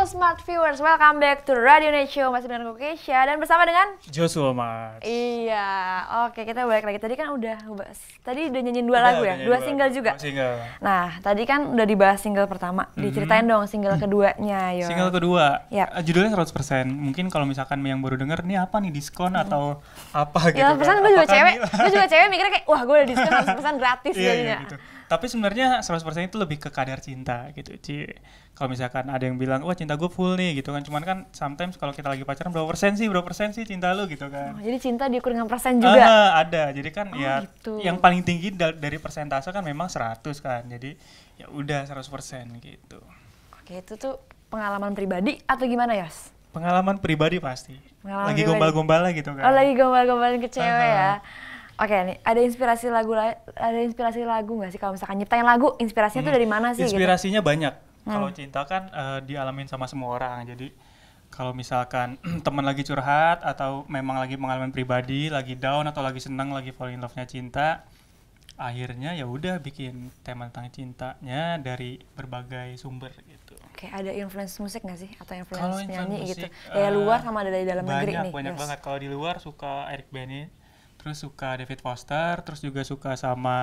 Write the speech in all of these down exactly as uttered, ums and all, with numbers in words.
Smart Viewers, welcome back to Radio Night Show. Masih dengan gue Keisha dan bersama dengan Joshua Mars. Iya, oke kita balik lagi. Tadi kan udah bahas, tadi udah nyanyiin dua Udah, lagu ya, dua, dua single juga. Dua single. Nah, tadi kan udah dibahas single pertama, mm-hmm. diceritain dong single keduanya. Yo. Single kedua, yep. uh, judulnya seratus persen. Mungkin kalau misalkan yang baru denger, ini apa nih, diskon mm-hmm. atau apa gitu ya, kan. pesan gue juga cewek, gue juga cewek mikirnya kayak, wah gue udah diskon seratus persen gratis jadinya. Iya, gitu. Tapi sebenarnya seratus persen itu lebih ke kadar cinta gitu, Ci. Kalau misalkan ada yang bilang, wah cinta gue full nih gitu kan. Cuman kan sometimes kalau kita lagi pacaran berapa persen sih, berapa persen sih cinta lu gitu kan. Oh, jadi cinta diukur dengan persen juga? Ah, ada, jadi kan oh, ya gitu. Yang paling tinggi da- dari persentase kan memang seratus kan. Jadi ya udah seratus persen gitu. Oke, itu tuh pengalaman pribadi atau gimana Yos? Pengalaman pribadi pasti. Pengalaman lagi pribadi. gombal-gombalnya gitu kan. Oh lagi gombal-gombalin ke cewek uh-huh. ya. Oke nih, ada inspirasi lagu ada inspirasi lagu nggak sih kalau misalkan nyiptain lagu, inspirasinya hmm. tuh dari mana sih? Inspirasinya gitu? Banyak. Hmm. Kalau cinta kan uh, dialamin sama semua orang. Jadi kalau misalkan teman lagi curhat atau memang lagi pengalaman pribadi, lagi down atau lagi senang, lagi fall in love-nya cinta, akhirnya ya udah bikin tema tentang cintanya dari berbagai sumber gitu. Oke, ada influence musik nggak sih atau influence kalau nyanyi musik, gitu? Dari uh, luar sama dari dalam banyak, negeri nih. Banyak banyak yes. banget. Kalau di luar suka Eric Bana, terus suka David Foster, terus juga suka sama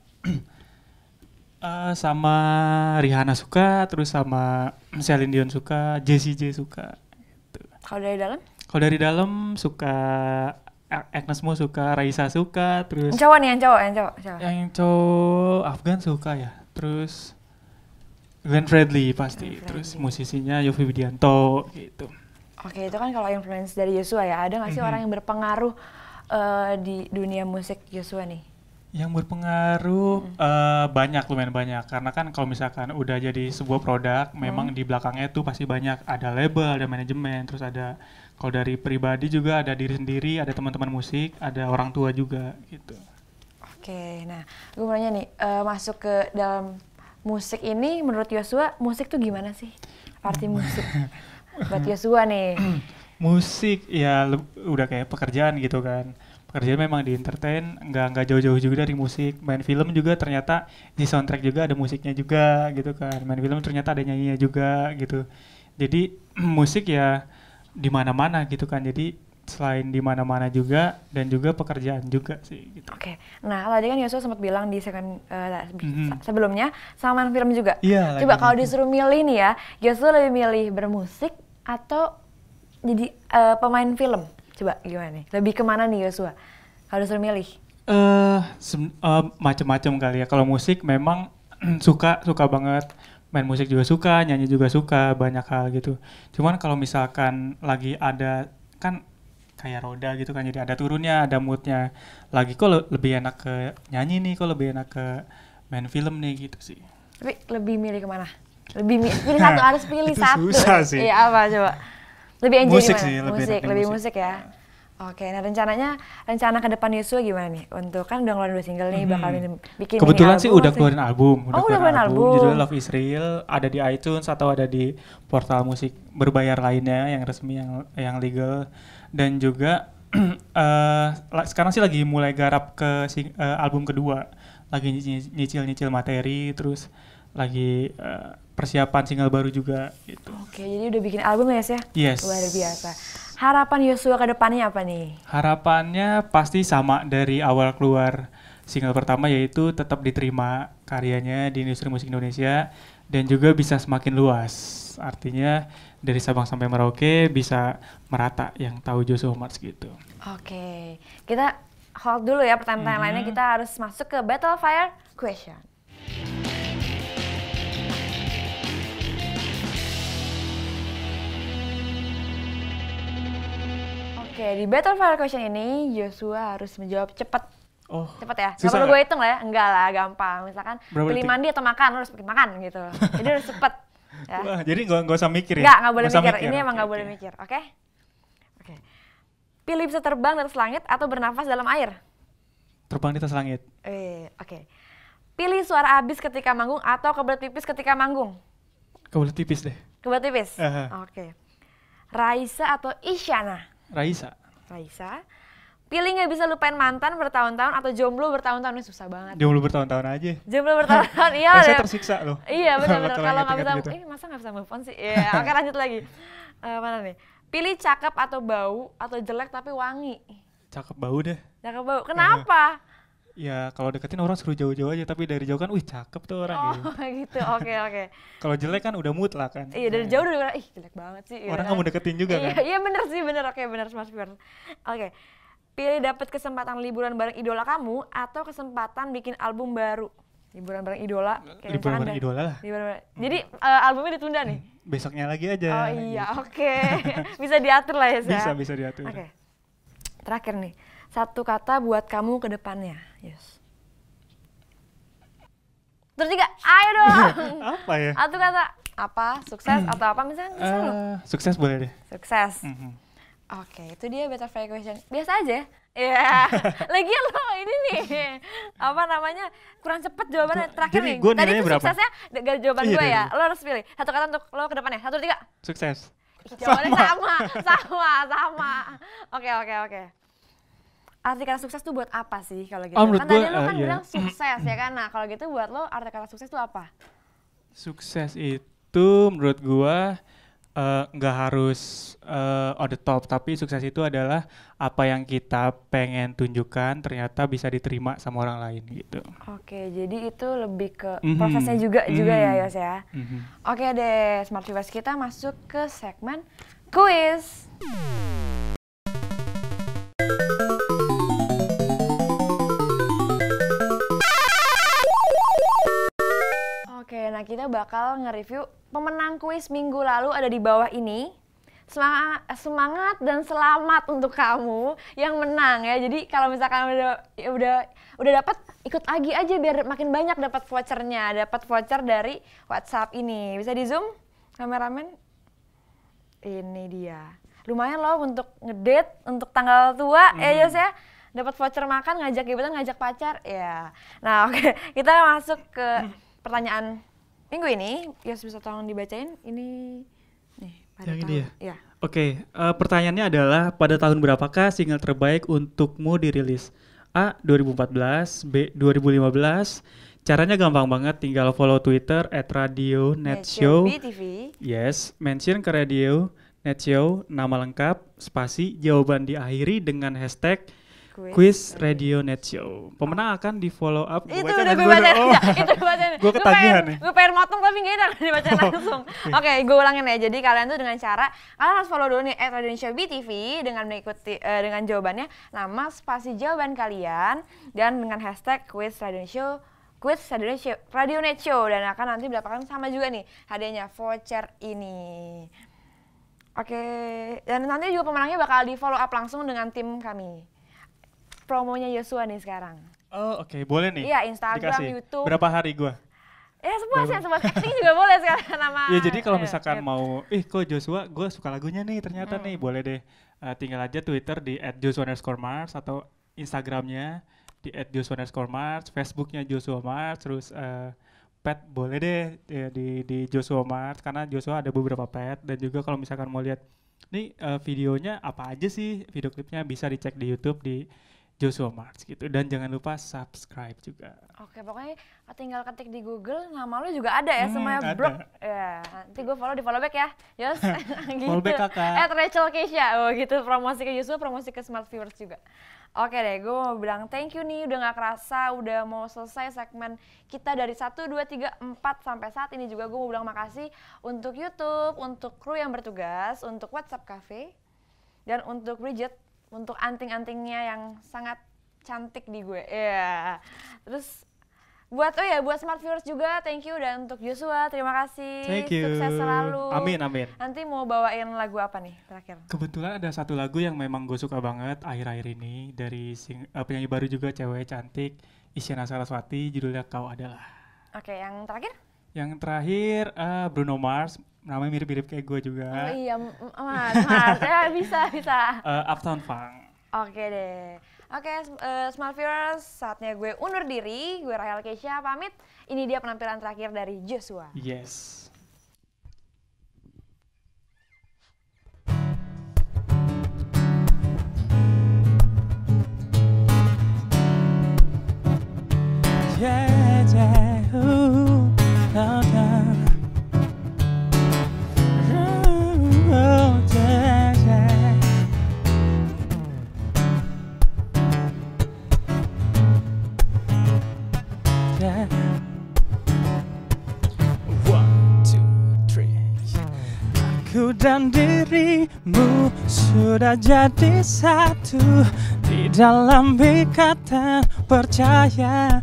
uh, sama Rihanna suka, terus sama Celine Dion suka, Jessie J suka. Gitu. Kalau dari dalam? Kalau dari dalam suka Agnes Mo suka, Raisa suka, terus. Yang cowok nih, yang cowok, yang cowok. cowok. Yang cowok Afgan suka ya, terus Glenn Fredly pasti, Glenn terus Fredly. Musisinya Yovie Widianto gitu. Oke, itu kan kalau influence dari Joshua ya, ada nggak sih mm-hmm. orang yang berpengaruh uh, di dunia musik Joshua nih? Yang berpengaruh mm. uh, banyak, lumayan banyak. Karena kan kalau misalkan udah jadi sebuah produk, mm. memang di belakangnya tuh pasti banyak. Ada label, ada manajemen, terus ada, kalau dari pribadi juga ada diri sendiri, ada teman-teman musik, ada orang tua juga gitu. Oke, nah gue mau nanya nih, uh, masuk ke dalam musik ini, menurut Joshua, musik tuh gimana sih? Arti musik buat Joshua nih. Musik ya le- udah kayak pekerjaan gitu kan. Pekerjaan memang di entertain, nggak nggak jauh-jauh juga dari musik. Main film juga ternyata di soundtrack juga ada musiknya juga gitu kan. Main film ternyata ada nyanyinya juga gitu. Jadi musik ya di mana-mana gitu kan. Jadi selain di mana-mana juga dan juga pekerjaan juga sih gitu. Oke. Nah, tadi kan Joshua sempat bilang di segmen uh, mm-hmm. sebelumnya sama main film juga. Iya. Coba kalau disuruh milih nih ya, Joshua lebih milih bermusik atau jadi uh, pemain film? Coba gimana nih? Lebih kemana nih Joshua? Kalau disuruh milih? Eh, uh, sem- uh, macam-macam kali ya. Kalau musik memang suka suka banget. Main musik juga suka, nyanyi juga suka, banyak hal gitu. Cuman kalau misalkan lagi ada kan kayak roda gitu kan, jadi ada turunnya, ada moodnya. Lagi kok le- lebih enak ke nyanyi nih, kok lebih enak ke main film nih gitu sih. Tapi lebih milih kemana? Lebih mi- pilih satu, harus pilih satu. Susah sih. Iya apa coba? Lebih enjoy musik dimana? Sih, lebih musik, lebih musik. musik ya. Oke, nah rencananya, rencana ke depan Joshua gimana nih? Untuk kan udah ngeluarin dua single nih, hmm. bakal bikin kebetulan album, sih udah keluarin album. Udah oh udah keluarin album. album. Judulnya Love Is Real, ada di iTunes atau ada di portal musik berbayar lainnya yang resmi, yang yang legal. Dan juga uh, sekarang sih lagi mulai garap ke sing, uh, album kedua. Lagi nyicil-nyicil materi, terus lagi uh, persiapan single baru juga gitu. Oke, jadi udah bikin album ya, ya? Yes. Luar biasa. Harapan Joshua ke depannya apa nih? Harapannya pasti sama dari awal keluar single pertama, yaitu tetap diterima karyanya di industri musik Indonesia dan juga bisa semakin luas. Artinya dari Sabang sampai Merauke bisa merata yang tahu Joshua Mars gitu. Oke, kita hold dulu ya pertanyaan-pertanyaan mm-hmm. lainnya. Kita harus masuk ke Battle Fire Question. Oke, di Battle Fire Question ini Joshua harus menjawab cepat. Oh, cepat ya? Gak perlu gue hitung lah ya? Enggak lah, gampang. Misalkan berapa pilih detik? Mandi atau makan, harus pilih makan gitu. Jadi harus cepat. Ya. Wah, jadi gak, gak usah mikir ya? Enggak, gak boleh mikir. mikir. Ini emang okay, gak okay. boleh mikir, oke? Okay? Oke. Okay. Pilih bisa terbang di atas langit atau bernafas dalam air? Terbang di atas langit. Eh, oke. Okay. Pilih suara abis ketika manggung atau kebelet pipis ketika manggung? Kebelet pipis deh. Kebelet pipis? Uh-huh. Oke. Okay. Raisa atau Isyana? Raisa. Raisa. Pilih nggak bisa lupain mantan bertahun-tahun atau jomblo bertahun-tahun. Ini susah banget. Jomblo bertahun-tahun aja. Jomblo bertahun-tahun, iya. Rasanya deh. tersiksa loh. Iya benar-benar. Kalau nggak bisa, gitu. eh masa nggak bisa move on sih? Iya. Oke lanjut lagi. Uh, mana nih? Pilih cakep atau bau atau jelek tapi wangi. Cakep bau deh. Cakep bau. Kenapa? Ya kalau deketin orang suruh jauh-jauh aja, tapi dari jauh kan, wih cakep tuh orang. Oh gitu. gitu. Oke oke. Kalau jelek kan udah mood lah kan. Iya dari jauh udah, ih jelek banget sih. Orang nggak kan? mau deketin juga iya, kan. Iya bener sih bener. Oke bener smart viewers. Oke. Pilih dapat kesempatan liburan bareng idola kamu atau kesempatan bikin album baru. Liburan bareng idola. Liburan bareng idola lah. Liburan. Jadi uh, albumnya ditunda nih. Besoknya lagi aja. Oh iya, gitu. oke. Okay. Bisa diatur lah ya, Bisa, bisa diatur. Oke. Okay. Terakhir nih, satu kata buat kamu ke depannya. Yes. Terus tiga, ayo dong. Apa ya? Satu kata, apa? Sukses atau apa misalnya? Bisa uh, sukses boleh deh. Sukses. Mm-hmm. Oke, okay, itu dia Butterfly Question. Biasa aja. Iya. Yeah. Lagian lo ini nih, apa namanya, kurang cepet jawabannya. Terakhir Jadi, nih, gua tadi itu berapa? suksesnya dari jawaban iya, gue ya. iya. Lo harus pilih satu kata untuk lo ke depannya. Satu, tiga. Sukses. Jawabannya sama, sama, sama. Oke, oke, oke. Arti kata sukses tuh buat apa sih kalau gitu? Oh, kan gua, tadi lo kan uh, bilang iya. sukses ya kan? Nah kalau gitu buat lo arti kata sukses tuh apa? Sukses itu menurut gua nggak uh, harus uh, on the top, tapi sukses itu adalah apa yang kita pengen tunjukkan ternyata bisa diterima sama orang lain gitu. Oke, jadi itu lebih ke Mm-hmm. prosesnya juga Mm-hmm. juga ya Yos ya. Mm-hmm. Oke deh, Smart Viewers kita masuk ke segmen quiz. Oke, nah kita bakal nge-review pemenang kuis minggu lalu ada di bawah ini. Semangat, semangat dan selamat untuk kamu yang menang ya. Jadi kalau misalkan udah ya udah udah dapat, ikut lagi aja biar makin banyak dapat vouchernya, dapat voucher dari WhatsApp ini. Bisa di zoom kameramen? Ini dia. Lumayan loh untuk ngedate, untuk tanggal tua hmm. ya Yos ya. Dapat voucher makan, ngajak gebetan, ngajak pacar, ya. Nah oke, kita masuk ke pertanyaan minggu ini. Yos bisa tolong dibacain ini. Nih, pada yang tahun. ini ya? Ya. Oke, uh, pertanyaannya adalah pada tahun berapakah single terbaik untukmu dirilis? A. dua ribu empat belas, B. dua ribu lima belas. Caranya gampang banget, tinggal follow Twitter at Radio Net Show. B T V. Yes, mention ke Radio Net Show, nama lengkap, spasi, jawaban diakhiri dengan hashtag Quiz, Quiz Radio Net Show. Pemenang akan di follow up. Itu udah gue bacain, oh. ya, itu gue bacain. Gue ketagihan nih. Gue pengen motong tapi gak enak dibacain langsung. Oke, okay, gue ulangin ya. Jadi kalian tuh dengan cara, kalian harus follow dulu nih at Radio Net Show B T V dengan mengikuti uh, dengan jawabannya, nama, spasi jawaban kalian, dan dengan hashtag Quiz Radio Net Show. Quiz Radio Net Show, Radio Net Show, dan akan nanti mendapatkan sama juga nih hadiahnya voucher ini. Oke, okay. Dan nanti juga pemenangnya bakal di follow up langsung dengan tim kami. Promonya Yosua nih sekarang. Oh oke, okay. Boleh nih. Iya, Instagram, dikasih. YouTube. Berapa hari gua? Ya sepuasnya, sepuasnya. Ini juga boleh sekarang nama. Iya, jadi kalau misalkan ayo, mau, ih kok Joshua, gue suka lagunya nih ternyata hmm. nih, boleh deh. Uh, tinggal aja Twitter di at joshua underscore mars atau Instagramnya di at joshua underscore mars, Facebooknya Joshua Mars, terus uh, pet boleh deh ya, di di Joshua Mars karena Joshua ada beberapa pet, dan juga kalau misalkan mau lihat nih uh, videonya apa aja sih, video klipnya bisa dicek di YouTube di Joshua Mars gitu, dan jangan lupa subscribe juga. Oke, pokoknya tinggal ketik di Google, nama lu juga ada ya, hmm, semuanya bro. Ya, nanti gue follow di follow back ya, Yos. Gitu. Follow back kakak. At Rachel Keisha, oh gitu, promosi ke Joshua, promosi ke Smart Viewers juga. Oke deh, gue mau bilang thank you nih, udah gak kerasa, udah mau selesai segmen kita dari satu, dua, tiga, empat sampai saat ini juga. Gue mau bilang makasih untuk YouTube, untuk kru yang bertugas, untuk WhatsApp Cafe, dan untuk Bridget, untuk anting-antingnya yang sangat cantik di gue. Ya. Yeah. Terus buat oh ya buat Smart Viewers juga thank you, dan untuk Joshua terima kasih. Thank you. Sukses selalu. Amin amin. Nanti mau bawain lagu apa nih terakhir? Kebetulan ada satu lagu yang memang gue suka banget akhir-akhir ini dari sing, uh, penyanyi baru juga, cewek cantik, Isyana Saraswati, judulnya Kau Adalah. Oke, yang terakhir? Yang terakhir uh, Bruno Mars, namanya mirip-mirip kayak gue juga. Oh iya, Mars, Mars. Ya bisa, bisa. Uh, Uptown Funk. Oke deh. Oke, uh, Smart Viewers, saatnya gue undur diri. Gue Rahel Keisha pamit. Ini dia penampilan terakhir dari Joshua. Yes. yeah, yeah, ooh, oh, yeah. Ooh, oh, yeah, yeah. Yeah. One, two, three. Aku dan dirimu sudah jadi satu di dalam ikatan percaya.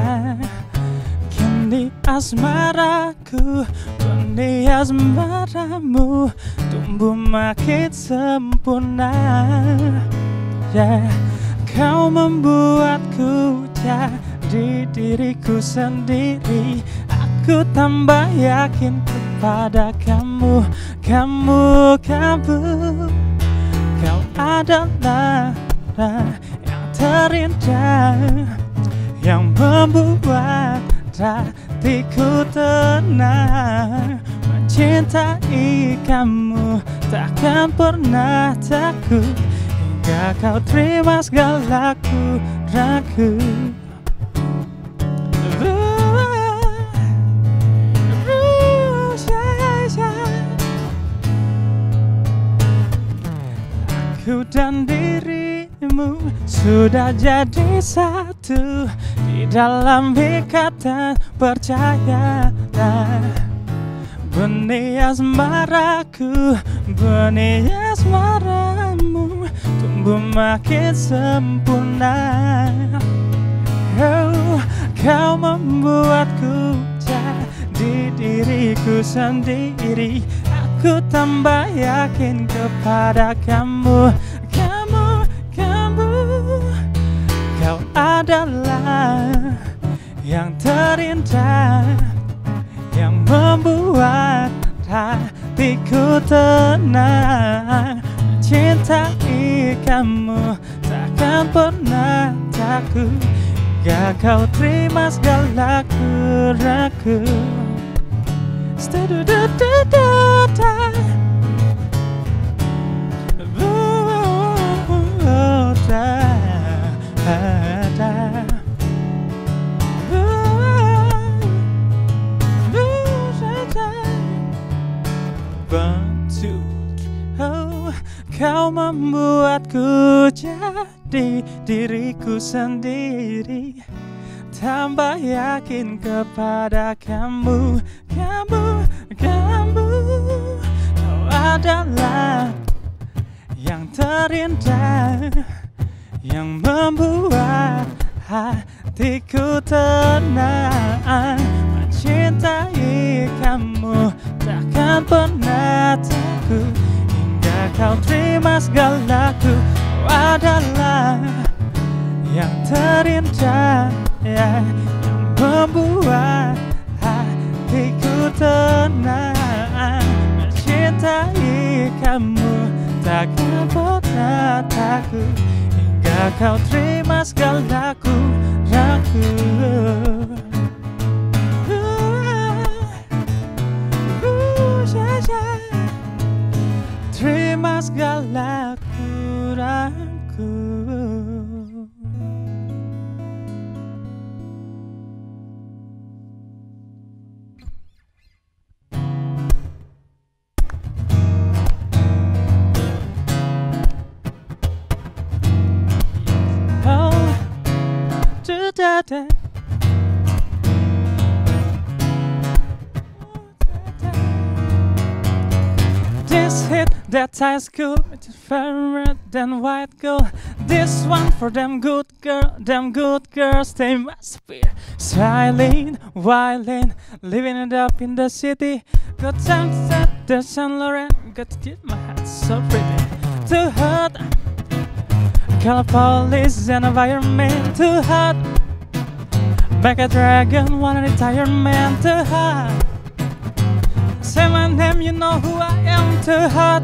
Kini asmaraku, benih asmaramu tumbuh makin sempurna. Yeah. Kau membuatku jadi diriku sendiri. Aku tambah yakin kepada kamu, kamu, kamu. Kau adalah yang terindah, yang membuat hatiku tenang. Mencintai kamu takkan pernah takut, hingga kau terima segalaku, ragu. Aku dan dirimu sudah jadi satu di dalam ikatan percaya. Benih asmaraku, benih asmaramu tumbuh makin sempurna. Oh, kau membuatku jadi diriku sendiri. Aku tambah yakin kepada kamu, kamu, kamu. Kau adalah yang terindah, yang membuat hatiku tenang. Mencintai kamu takkan pernah takut, hingga kau terima segalaku, ragu. Kau membuatku jadi diriku sendiri, tambah yakin kepada kamu, kamu, kamu. Kau adalah yang terindah, yang membuat hatiku tenang. Mencintai kamu takkan pernah takut, hingga kau terima segalaku. Kau adalah yang terindah, ya, yang membuat hatiku tenang. Mencintai kamu takkan pernah takut, hingga kau terima segalaku, ragu. Terima segalaku, ragu. Da-da. This hit that high school, it's fairer than white gold. This one for them good girl, them good girls, they must be smiling, wildin', living it up in the city. Got sunset, the Saint Laurent, got to keep my head so pretty. Too hot, color police and environment, too hot. Back a dragon, one retirement, too hot. Say my name, you know who I am, too hot.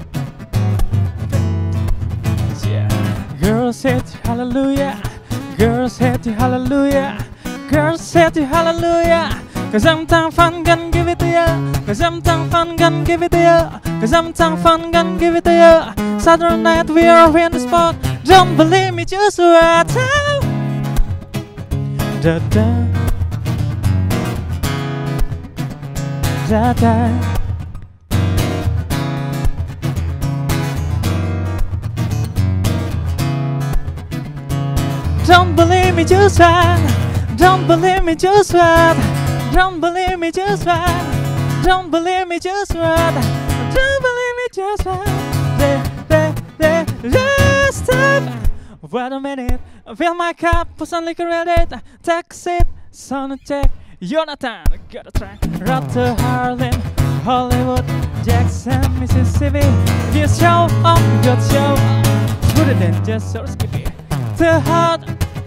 Yeah. Girls hit hallelujah, girls hit hallelujah, girls hit hallelujah. Cause I'm too fun, gonna give it to ya. Cause I'm too fun, gonna give it to ya. Cause I'm too fun, gonna give it to ya. Saturday night we are in the spot. Don't believe me, just wait. da da da da. Don't believe me, just what? Don't believe me, just what? Don't believe me, just what? Don't believe me, just what? Don't believe me, just what? There, there, there, just stop. Wait a minute, fill my cup, put some liquor in it. Take a sip, sound check. Jonathan, got a track. Road to Harlem, Hollywood, Jackson, Mississippi. Just show up, just show up. Put it in, just so skippy. Too hot,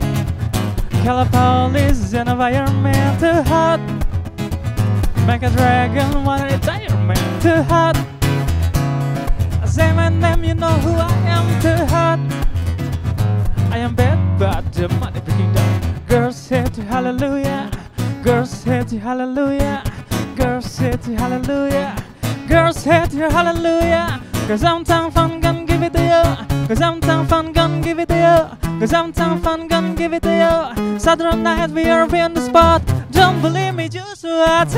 Calipolis environment. Too hot, make a dragon want a retirement. Too hot, say my name, you know who I am. Too hot, I am bad, but the money breaking down. Girls say to hallelujah, girls say to hallelujah, girls say to hallelujah, girls say to hallelujah. Cause I'm town fun, gon' give it to you. Cause I'm town fun, gon' give it to you. Cause I'm town fun, gon' give it to you. Saturday night we are on the spot. Don't believe me, just what?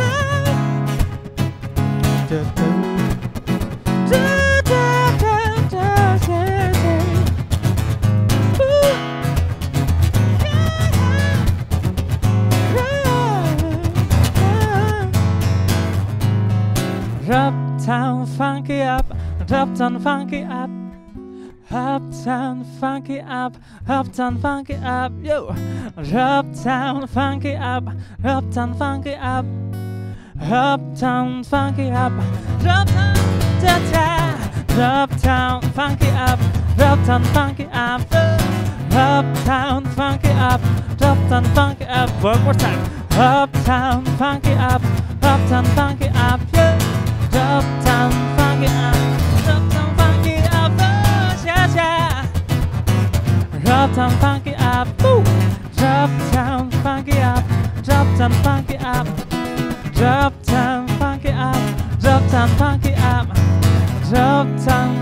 Uptown funky up, uptown funky up, uptown funky up, uptown funky up, yo. Uptown funky up, uptown funky up, uptown funky up, uptown da da, uptown funky up, uptown funky up, uptown funky up, uptown funky up. One more time. Uptown funky up, uptown funky up, yeah. Uptown funky up, uptown funky up, oh, yeah, yeah. Uptown funky up, woo. Uptown funky up, uptown funky up, uptown funky up, uptown funky up, uptown